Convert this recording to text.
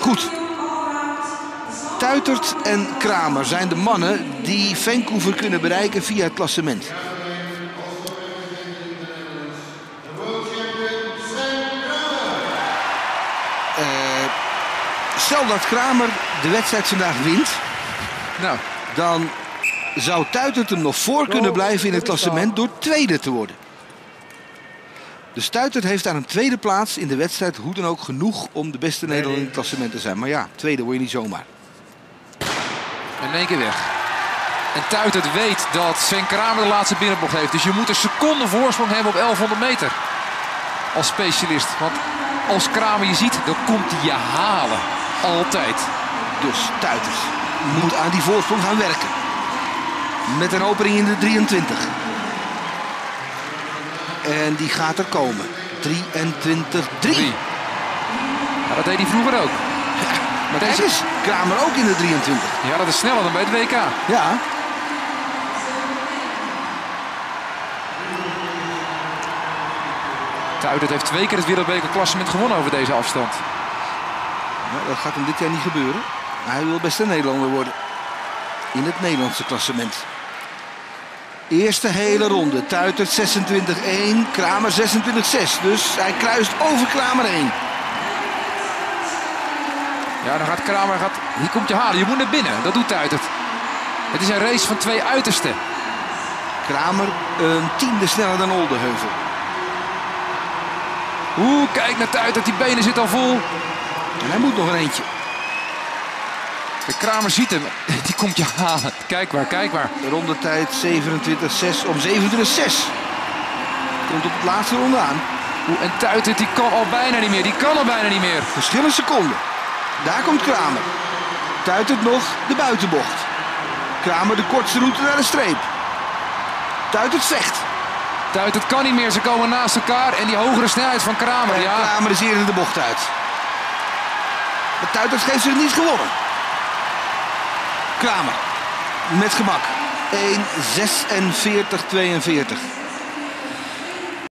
Goed. Tuitert en Kramer zijn de mannen die Vancouver kunnen bereiken via het klassement. Stel dat Kramer de wedstrijd vandaag wint, Nou, dan zou Tuitert hem nog voor kunnen blijven in het klassement door tweede te worden. Dus Tuitert heeft aan een tweede plaats in de wedstrijd hoe dan ook genoeg om de beste Nederlander in het klassement te zijn. Maar ja, tweede word je niet zomaar. in één keer weg. En Tuitert weet dat Sven Kramer de laatste binnenbocht heeft. Dus je moet een seconde voorsprong hebben op 1100 meter. Als specialist. Want als Kramer je ziet, dan komt hij je halen. Altijd. Dus Tuitert moet aan die voorsprong gaan werken. Met een opening in de 23. En die gaat er komen. 23-3. Ja, dat deed hij vroeger ook. Maar kijk eens, Kramer ook in de 23. Ja, dat is sneller dan bij het WK. Ja. Tuitert heeft 2 keer het wereldbekerklassement gewonnen over deze afstand. Nou, dat gaat hem dit jaar niet gebeuren. Maar hij wil best een Nederlander worden. In het Nederlandse klassement. Eerste hele ronde. Tuitert 26-1. Kramer 26-6. Dus hij kruist over Kramer heen. Ja, dan gaat Kramer... Hier komt je halen. Je moet naar binnen. Dat doet Tuitert. Het is een race van 2 uitersten. Kramer een tiende sneller dan Oldeheuvel. Kijk naar Tuitert. Die benen zitten al vol. En hij moet nog een eentje. De Kramer ziet hem. Die komt je halen. Kijk waar, kijk waar. De rondetijd 27-6 om 27-6. Komt op het laatste ronde aan. En Tuitert die kan al bijna niet meer. Die kan al bijna niet meer. Verschillende seconden. Daar komt Kramer. Tuitert nog de buitenbocht. Kramer de kortste route naar de streep. Tuitert vecht. Tuitert kan niet meer. Ze komen naast elkaar. En die hogere snelheid van Kramer. En Ja. Kramer is eerder de bocht uit. Maar Tuitert heeft zich niet gewonnen. Kramer met gemak. 1:46:42.